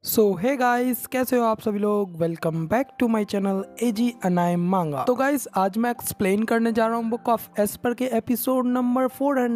सो hey guys, कैसे हो आप सभी लोग। Welcome back to my channel एजी अनाय मांगा। तो गाइस, आज मैं एक्सप्लेन करने जा रहा हूँ बुक ऑफ एस्पर के एपिसोड नंबर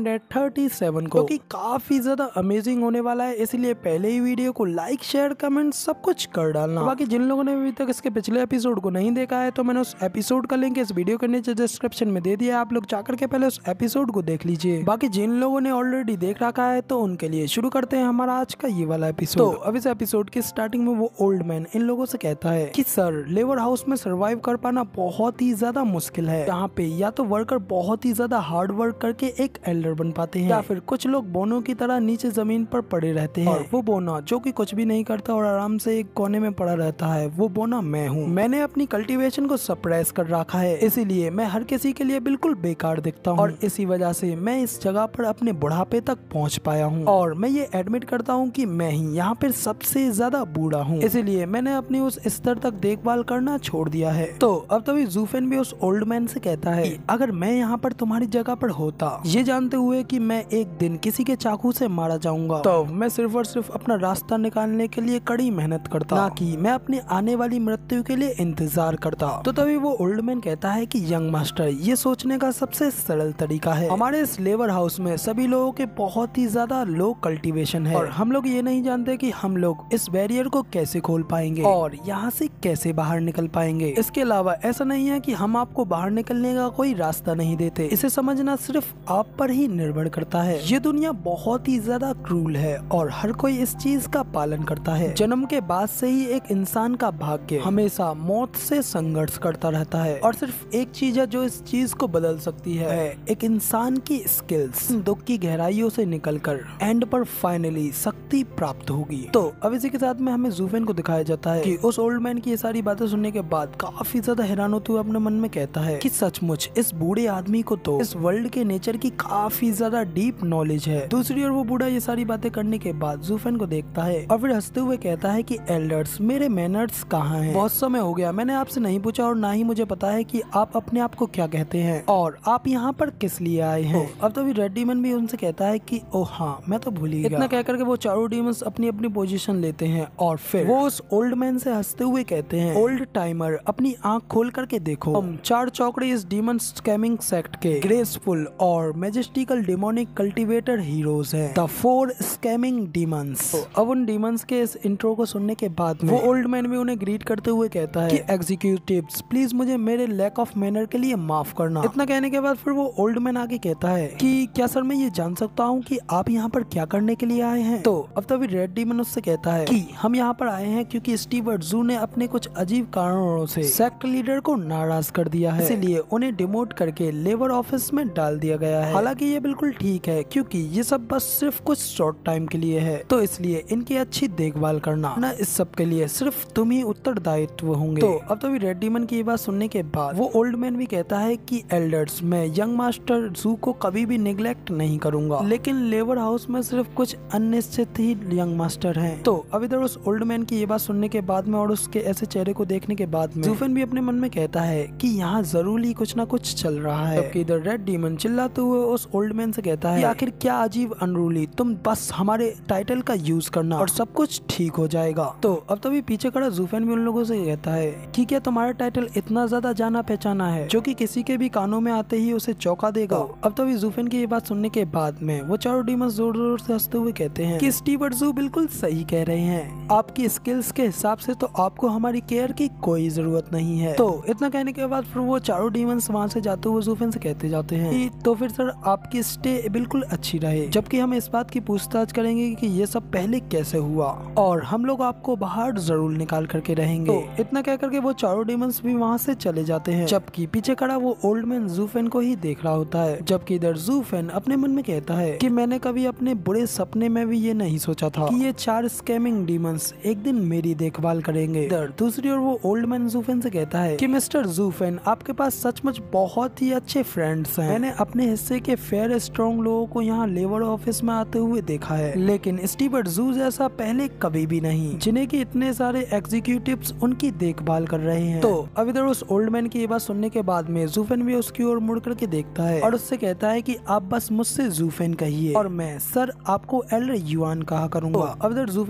437 को, कि काफी ज्यादा अमेजिंग होने वाला है। इसलिए पहले ही वीडियो को लाइक शेयर कमेंट सब कुछ कर डालना। बाकी जिन लोगों ने अभी तक इसके पिछले एपिसोड को नहीं देखा है तो मैंने उस एपिसोड का लिंक इस वीडियो के नीचे डिस्क्रिप्शन में दे दिया, आप लोग जाकर के पहले उस एपिसोड को देख लीजिए। बाकी जिन लोगों ने ऑलरेडी देख रखा है तो उनके लिए शुरू करते हैं हमारा आज का ये वाला एपिसोड। तो अब इस एपिसोड की स्टार्टिंग में वो ओल्ड मैन इन लोगों से कहता है कि सर, लेबर हाउस में सरवाइव कर पाना बहुत ही ज्यादा मुश्किल है। यहाँ पे या तो वर्कर बहुत ही ज्यादा हार्ड वर्क करके एक एल्डर बन पाते हैं, या फिर कुछ लोग बोनो की तरह नीचे जमीन पर पड़े रहते हैं। और वो बोना जो कि कुछ भी नहीं करता और आराम से एक कोने में पड़ा रहता है, वो बोना मैं हूँ। मैंने अपनी कल्टीवेशन को सप्रेस कर रखा है, इसीलिए मैं हर किसी के लिए बिल्कुल बेकार दिखता हूँ, और इसी वजह से मैं इस जगह पर अपने बुढ़ापे तक पहुँच पाया हूँ। और मैं ये एडमिट करता हूँ कि मैं ही यहाँ पर सबसे ज्यादा बूढ़ा हूँ, इसलिए मैंने अपनी उस स्तर तक देखभाल करना छोड़ दिया है। तो अब तभी जूफेन भी उस ओल्ड मैन से कहता है कि अगर मैं यहाँ पर तुम्हारी जगह पर होता, ये जानते हुए कि मैं एक दिन किसी के चाकू से मारा जाऊंगा, तो मैं सिर्फ और सिर्फ अपना रास्ता निकालने के लिए कड़ी मेहनत करता, ना कि मैं अपने आने वाली मृत्यु के लिए इंतजार करता। तो तभी वो ओल्ड मैन कहता है कि यंग मास्टर, ये सोचने का सबसे सरल तरीका है। हमारे इस लेबर हाउस में सभी लोगों के बहुत ही ज्यादा लो कल्टीवेशन है, और हम लोग ये नहीं जानते कि हम लोग इस बैरियर को कैसे खोल पाएंगे और यहाँ से कैसे बाहर निकल पाएंगे। इसके अलावा ऐसा नहीं है कि हम आपको बाहर निकलने का कोई रास्ता नहीं देते, इसे समझना सिर्फ आप पर ही निर्भर करता है। ये दुनिया बहुत ही ज्यादा क्रूल है और हर कोई इस चीज का पालन करता है। जन्म के बाद से ही एक इंसान का भाग्य हमेशा मौत से संघर्ष करता रहता है, और सिर्फ एक चीज है जो इस चीज को बदल सकती है, एक इंसान की स्किल्स। दुख की गहराइयों से निकलकर एंड पर फाइनली शक्ति प्राप्त होगी। तो अब इसी के साथ में हमें जूफेन को दिखाया जाता है कि उस ओल्ड मैन की ये सारी बातें सुनने के बाद काफी ज्यादा हैरान होते हुए अपने मन में कहता है कि सचमुच इस बूढ़े आदमी को तो इस वर्ल्ड के नेचर की काफी ज्यादा डीप नॉलेज है। दूसरी ओर वो बूढ़ा ये सारी बातें करने के बाद जूफेन को देखता है और फिर हंसते हुए कहता है कि एल्डर्स, मेरे मैनर्स कहाँ हैं? बहुत समय हो गया मैंने आपसे नहीं पूछा, और ना ही मुझे पता है कि आप अपने आप को क्या कहते हैं और आप यहाँ पर किस लिए आए हैं। अब तो रेड डीमन भी उनसे कहता है कि ओह हाँ, मैं तो भूल ही गया। इतना कहकर के वो चारों डीमंस अपनी अपनी पोजीशन लेते हैं, और फिर वो उस ओल्ड मैन से हंसते हुए कहते हैं, ओल्ड टाइमर, अपनी आंख खोल करके देखो, हम चार चौकड़े इस डीमन स्कैमिंग सेक्ट के ग्रेसफुल और मैजेस्टिकल डेमोनिक कल्टीवेटर हीरोज हैं, द 4 स्कैमिंग डीमंस। अब उन डीमंस के इस इंट्रो को सुनने के बाद वो ओल्ड मैन भी उन्हें ग्रीट करते हुए कहता है कि एग्जीक्यूटिव्स, प्लीज मुझे मेरे लैक ऑफ मैनर के लिए माफ करना। इतना कहने के बाद फिर वो ओल्ड मैन आगे कहता है कि क्या सर, मैं ये जान सकता हूँ कि आप यहाँ पर क्या करने के लिए आए हैं? तो अब तभी रेड डीमन उससे कहता है कि हम यहाँ पर आए हैं क्योंकि स्टीवर्ट जू ने अपने कुछ अजीब कारणों से सेक्ट लीडर को नाराज कर दिया है, इसीलिए उन्हें डिमोट करके लेबर ऑफिस में डाल दिया गया है। हालांकि ये बिल्कुल ठीक है क्योंकि ये सब बस सिर्फ कुछ शॉर्ट टाइम के लिए है, तो इसलिए इनकी अच्छी देखभाल करना ना, इस सब के लिए सिर्फ तुम ही उत्तरदायित्व होंगे। तो अब तो भी रेड डीमन की ये बात सुनने के बाद वो ओल्ड मैन भी कहता है कि एल्डर्स, मैं यंग मास्टर जू को कभी भी निग्लेक्ट नहीं करूंगा, लेकिन लेबर हाउस में सिर्फ कुछ अनिश्चित ही यंग मास्टर हैं। तो अब इधर उस ओल्ड मैन की ये बात सुनने के बाद में और उसके ऐसे चेहरे को देखने के बाद में जूफेन भी अपने मन में कहता है कि यहाँ जरूरी कुछ ना कुछ चल रहा है। जबकि इधर रेड डीमन चिल्लाते हुए उस ओल्ड मैन से कहता है कि आखिर क्या अजीब अनरूली, तुम बस हमारे टाइटल का यूज करना और सब कुछ ठीक हो जाएगा। तो अब तभी पीछे खड़ा जूफेन भी उन लोगों से कहता है कि क्या तुम्हारा टाइटल इतना ज्यादा जाना पहचाना है जो कि किसी के भी कानों में आते ही उसे चौंका देगा। अब तभी जूफेन की ये बात सुनने के बाद में वो चारों डीमंस जोर जोर से हंसते हुए कहते हैं कि स्टीवर्ट जू बिल्कुल सही कह रहे हैं, आपकी स्किल्स के हिसाब से तो आपको हमारी केयर की कोई जरूरत नहीं है। तो इतना कहने के बाद फिर वो चारों डीमंस वहाँ से जाते हुए जूफेन से कहते जाते हैं कि तो फिर सर, आपकी स्टे बिल्कुल अच्छी रहे, जबकि हम इस बात की पूछताछ करेंगे कि ये सब पहले कैसे हुआ, और हम लोग आपको बाहर जरूर निकाल करके रहेंगे। तो इतना कह करके वो चारों डीमंस भी वहाँ से चले जाते हैं, जबकि पीछे खड़ा वो ओल्ड मैन जूफेन को ही देख रहा होता है। जबकि इधर जूफेन अपने मन में कहता है कि मैंने कभी अपने बुरे सपने में भी ये नहीं सोचा था कि ये 4 स्कैमिंग डीमंस एक दिन मेरी देखभाल करेंगे। इधर दूसरी ओर वो ओल्ड मैन जूफेन से कहता है कि मिस्टर जूफेन, आपके पास सचमुच बहुत ही अच्छे फ्रेंड्स हैं। मैंने अपने हिस्से के फेयर स्ट्रॉन्ग लोगों को यहाँ लेबर ऑफिस में आते हुए देखा है, लेकिन स्टीवर्ट जू जैसा पहले कभी भी नहीं, जिन्हें की इतने सारे एग्जीक्यूटिव्स उनकी देखभाल कर रहे हैं। तो अब इधर उस ओल्ड मैन की ये बात सुनने के बाद में जूफेन भी उसकी ओर मुड़ करके देखता है और उससे कहता है कि आप बस मुझसे जूफेन कहिए और मैं सर आपको एल्डर युआन कहा करूंगा। अब इधर जूफेन की ये बात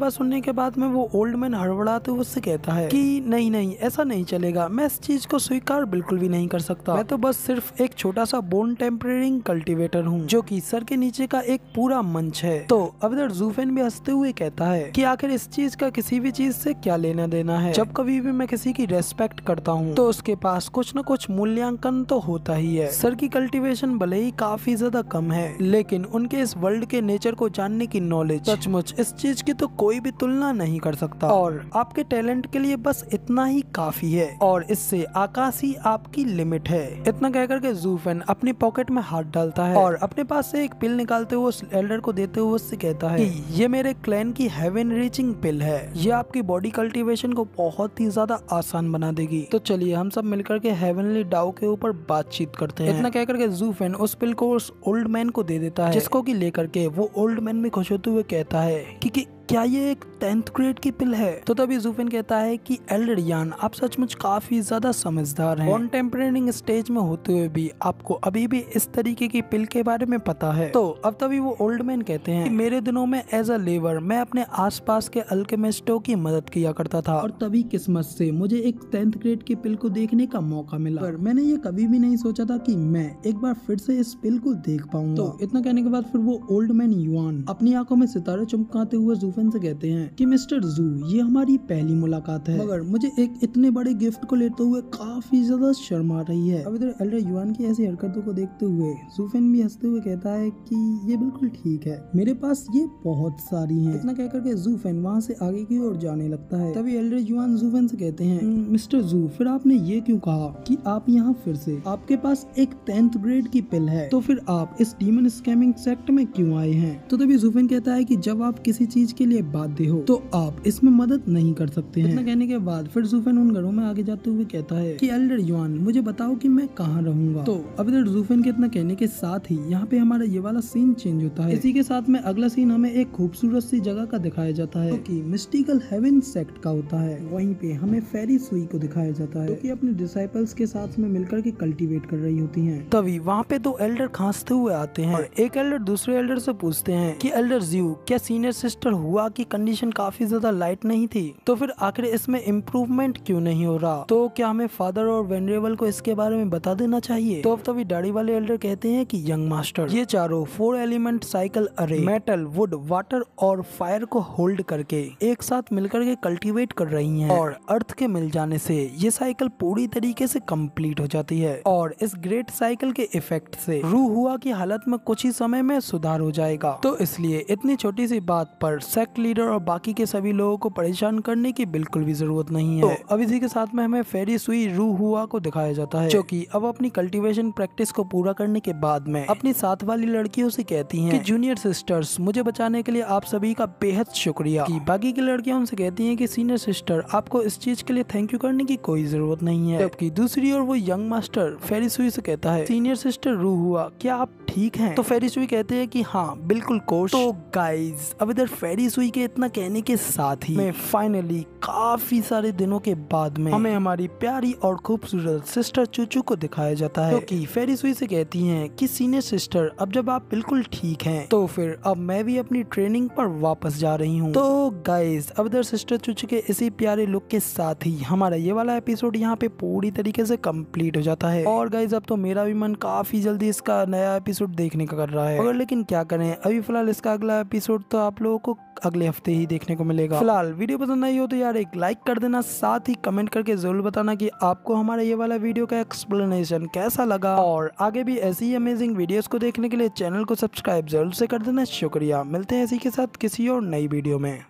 सुनने के बाद में वो ओल्ड मैन हड़बड़ाते हुए उससे कहता है कि नहीं नहीं ऐसा नहीं चलेगा, मैं इस चीज को स्वीकार बिल्कुल भी नहीं कर सकता। मैं तो बस सिर्फ एक छोटा सा बोन टेम्परेरिंग कल्टीवेटर हूँ जो कि सर के नीचे का एक पूरा मंच है। तो अब इधर ज़ूफेन भी हंसते हुए कहता है कि आखिर इस चीज का किसी भी चीज से क्या लेना देना है। जब कभी भी मैं किसी की रेस्पेक्ट करता हूँ तो उसके पास कुछ न कुछ मूल्यांकन तो होता ही है। सर की कल्टीवेशन भले ही काफी ज्यादा कम है, लेकिन उनके इस वर्ल्ड के नेचर को जानने की नॉलेज सचमुच इस चीज की तो कोई भी तुलना नहीं कर सकता। और आपके टैलेंट के लिए बस इतना ही काफी है और इससे आकाश ही आपकी लिमिट है। इतना कहकर के ज़ूफेन अपनी पॉकेट में हाथ डालता है और अपने पास से एक पिल निकालते हुए उस एल्डर को देते हुए उससे कहता है कि ये मेरे क्लैन की हेवन रीचिंग पिल है, ये आपकी बॉडी कल्टीवेशन को बहुत ही ज्यादा आसान बना देगी। तो चलिए हम सब मिलकर के हेवनली डाउ के ऊपर बातचीत करते हैं। इतना कहकर के ज़ूफेन उस पिल को उस ओल्ड मैन को दे देता है, जिसको कि लेकर के वो ओल्ड मैन भी खुश होते हुए कहता है कि क्या ये एक 10th ग्रेड की पिल है। तो तभी ज़ूफेन कहता है कि एल्डर यान आप सचमुच काफी ज्यादा समझदार हैं। कॉन्टेम्परेरिंग स्टेज में होते हुए भी आपको अभी भी इस तरीके की पिल के बारे में पता है। तो अब तभी वो ओल्ड मैन कहते हैं कि मेरे दिनों में एज अ लेबर मैं अपने आसपास के अल्केमिस्टों की मदद किया करता था और तभी किस्मत से मुझे एक 10th ग्रेड की पिल को देखने का मौका मिला, पर मैंने ये कभी भी नहीं सोचा था कि मैं एक बार फिर से इस पिल को देख पाऊंगा। तो इतना कहने के बाद फिर वो ओल्ड मैन युआन अपनी आंखों में सितारे चमकाते हुए ज़ूफेन से कहते हैं कि मिस्टर ज़ू ये हमारी पहली मुलाकात है, मगर मुझे एक इतने बड़े गिफ्ट को लेते हुए काफी ज्यादा शर्म आ रही है। अब इधर एल्डर युआन की ऐसी हरकतों को देखते हुए ज़ूफेन भी हंसते हुए कहता है कि ये बिल्कुल ठीक है, मेरे पास ये बहुत सारी हैं। इतना कहकर के ज़ूफेन वहाँ से आगे की ओर जाने लगता है। तभी एल्डर युआन ज़ूफेन से कहते हैं मिस्टर ज़ू फिर आपने ये क्यों कहा कि आप यहाँ फिर से, आपके पास एक 10th ग्रेड की पिल है, तो फिर आप इस डीमन स्कैमिंग सेक्ट में क्यों आए हैं। तो तभी ज़ूफेन कहता है कि जब आप किसी चीज के लिए बाध्य हो तो आप इसमें मदद नहीं कर सकते हैं। इतना कहने के बाद फिर ज़ूफेन उन घरों में आगे जाते हुए कहता है कि एल्डर युआन मुझे बताओ कि मैं कहाँ रहूंगा। तो अब इधर ज़ूफेन के इतना कहने के साथ ही यहाँ पे हमारा ये वाला सीन चेंज होता है। इसी के साथ में अगला सीन हमें एक खूबसूरत सी जगह का दिखाया जाता है कि मिस्टिकल हेवन सेक्ट का होता है। वहीं पे हमें फेरी सुई को दिखाया जाता है जो कि अपने डिसाइपल्स के साथ में मिलकर के कल्टीवेट कर रही होती हैं। तभी वहाँ पे दो एल्डर खांसते हुए आते हैं और एक एल्डर दूसरे एल्डर से पूछते हैं कि एल्डर ज़ू क्या सीनियर सिस्टर हुआ की कंडीशन काफी ज्यादा लाइट नहीं थी, तो फिर आखिर इसमें इम्प्रूवमेंट क्यों नहीं हो रहा, तो क्या हमें फादर और वेनरेबल को इसके बारे में बता देना चाहिए। तो अब तभी दाढ़ी वाले एल्डर कहते हैं कि यंग मास्टर ये चारों 4 एलिमेंट साइकिल अरे मेटल, वुड, वाटर और फायर को होल्ड करके एक साथ मिलकर के कल्टीवेट कर रही हैं और अर्थ के मिल जाने से ये साइकिल पूरी तरीके से कंप्लीट हो जाती है और इस ग्रेट साइकिल के इफेक्ट से रूह हुआ की हालत में कुछ ही समय में सुधार हो जाएगा। तो इसलिए इतनी छोटी सी बात पर सेक्ट लीडर और बाकी के सभी लोगों को परेशान करने की बिल्कुल भी जरूरत नहीं है। तो अब इसी के साथ में हमें फेरी सुई रूह हुआ को दिखाया जाता है जो कि अब अपनी कल्टीवेशन प्रैक्टिस को पूरा करने के बाद में अपनी साथ वाली लड़कियों से कहती हैं कि जूनियर सिस्टर्स मुझे बचाने के लिए आप सभी का बेहद शुक्रिया। कि बाकी की लड़कियां उनसे कहती हैं कि सीनियर सिस्टर आपको इस चीज के लिए थैंक यू करने की कोई जरूरत नहीं है। जबकि दूसरी ओर वो यंग मास्टर फेरी सुई से कहता है सीनियर सिस्टर रूह हुआ क्या आप ठीक हैं। तो फेरी सुई कहते हैं कि हाँ बिल्कुल कोच। तो गाइज अब इधर फेरी सुई के इतना कहने के साथ ही में फाइनली काफी सारे दिनों के बाद में हमें हमारी प्यारी और खूबसूरत सिस्टर चूचू को दिखाया जाता है कि फेरी सुई से कहती हैं कि सीनियर सिस्टर अब जब आप बिल्कुल ठीक हैं तो फिर अब मैं भी अपनी ट्रेनिंग पर वापस जा रही हूँ। तो गाइज अब इधर सिस्टर चूचू के इसी प्यारे लुक के साथ ही हमारा ये वाला एपिसोड यहाँ पे पूरी तरीके से कंप्लीट हो जाता है। और गाइज अब तो मेरा भी मन काफी जल्दी इसका नया एपिसोड देखने का कर रहा है, मगर लेकिन क्या करें अभी फिलहाल इसका अगला एपिसोड तो आप लोगों को अगले हफ्ते ही देखने को मिलेगा। फिलहाल वीडियो पसंद आई हो तो यार एक लाइक कर देना, साथ ही कमेंट करके जरूर बताना कि आपको हमारा ये वाला वीडियो का एक्सप्लेनेशन कैसा लगा। और आगे भी ऐसी ही अमेजिंग वीडियोस को देखने के लिए चैनल को सब्सक्राइब जरूर से कर देना। शुक्रिया, मिलते हैं इसी के साथ किसी और नई वीडियो में।